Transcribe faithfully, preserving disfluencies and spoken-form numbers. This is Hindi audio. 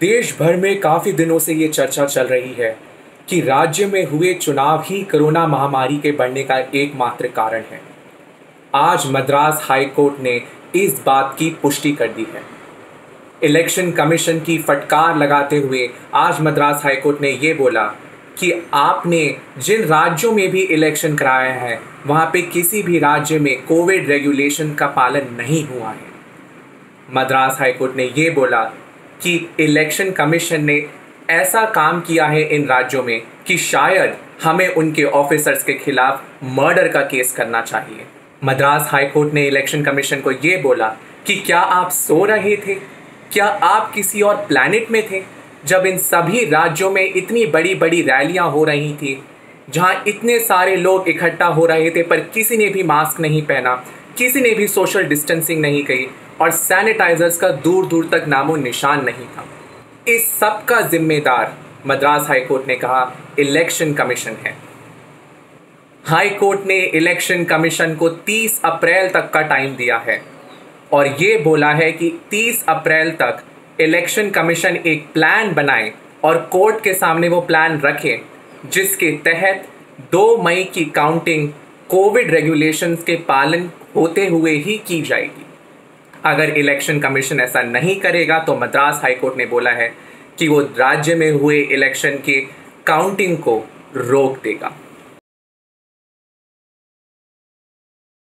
देश भर में काफी दिनों से ये चर्चा चल रही है कि राज्य में हुए चुनाव ही कोरोना महामारी के बढ़ने का एकमात्र कारण है। आज मद्रास हाई कोर्ट ने इस बात की पुष्टि कर दी है। इलेक्शन कमीशन की फटकार लगाते हुए आज मद्रास हाई कोर्ट ने ये बोला कि आपने जिन राज्यों में भी इलेक्शन कराया है वहाँ पे किसी भी राज्य में कोविड रेगुलेशन का पालन नहीं हुआ है। मद्रास हाई कोर्ट ने ये बोला कि इलेक्शन कमीशन ने ऐसा काम किया है इन राज्यों में कि शायद हमें उनके ऑफिसर्स के खिलाफ मर्डर का केस करना चाहिए। मद्रास हाई कोर्ट ने इलेक्शन कमीशन को ये बोला कि क्या आप सो रहे थे, क्या आप किसी और प्लैनेट में थे जब इन सभी राज्यों में इतनी बड़ी बड़ी रैलियां हो रही थी, जहां इतने सारे लोग इकट्ठा हो रहे थे पर किसी ने भी मास्क नहीं पहना, किसी ने भी सोशल डिस्टेंसिंग नहीं की और सैनिटाइजर्स का दूर दूर तक नामो निशान नहीं था। इस सब का जिम्मेदार मद्रास हाई कोर्ट ने कहा इलेक्शन कमीशन है। हाई कोर्ट ने इलेक्शन कमीशन को तीस अप्रैल तक का टाइम दिया है और ये बोला है कि तीस अप्रैल तक इलेक्शन कमीशन एक प्लान बनाए और कोर्ट के सामने वो प्लान रखे जिसके तहत दो मई की काउंटिंग कोविड रेगुलेशंस के पालन होते हुए ही की जाएगी। अगर इलेक्शन कमीशन ऐसा नहीं करेगा तो मद्रास हाई कोर्ट ने बोला है कि वो राज्य में हुए इलेक्शन की काउंटिंग को रोक देगा।